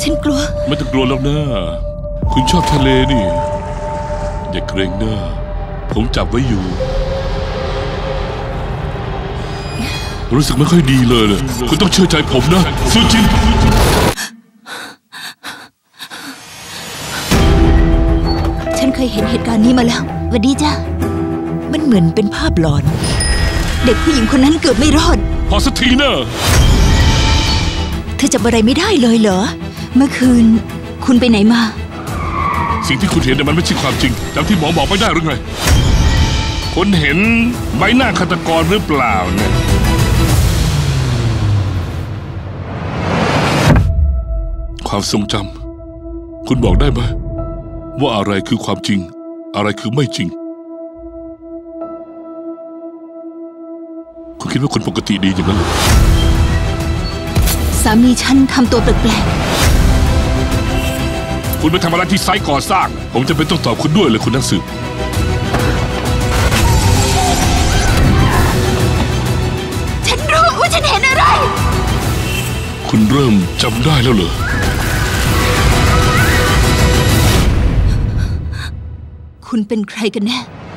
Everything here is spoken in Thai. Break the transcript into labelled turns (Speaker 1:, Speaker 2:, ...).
Speaker 1: ฉันกลัว
Speaker 2: ไม่ต้องกลัวแล้วนะคุณชอบทะเลนี่อย่าเกรงหน้าผมจับไว้อยู่รู้สึกไม่ค่อยดีเลยนะคุณต้องเชื่อใจผมนะซูจิน
Speaker 1: ฉันเคยเห็นเหตุการณ์นี้มาแล้วสวัสดีจ้ะมันเหมือนเป็นภาพหลอนเด็กผู้หญิงคนนั้นเกือบไม่รอด
Speaker 2: พอสักทีนะ
Speaker 1: เธอจับอะไรไม่ได้เลยเหรอเมื่อคืนคุณไปไหนมา
Speaker 2: สิ่งที่คุณเห็นมันไม่ใช่ความจริงจำที่หมอบอกไม่ได้หรือไงคนเห็นใบหน้าฆาตกรหรือเปล่าเนี่ยความทรงจำคุณบอกได้ไหมว่าอะไรคือความจริงอะไรคือไม่จริงคุณคิดว่าคนปกติดีอย่างนั้นหรือ
Speaker 1: สามีฉันทำตัวแปลก
Speaker 2: ๆคุณไปทำอะไรที่ไซต์ก่อสร้างผมจะเป็นต้องตอบคุณด้วยเลยคุณนักสืบ
Speaker 1: ฉันรู้ว่าฉันเห็นอะไร
Speaker 2: คุณเริ่มจำได้แล้วเหรอ
Speaker 1: คุณเป็นใครกันแน่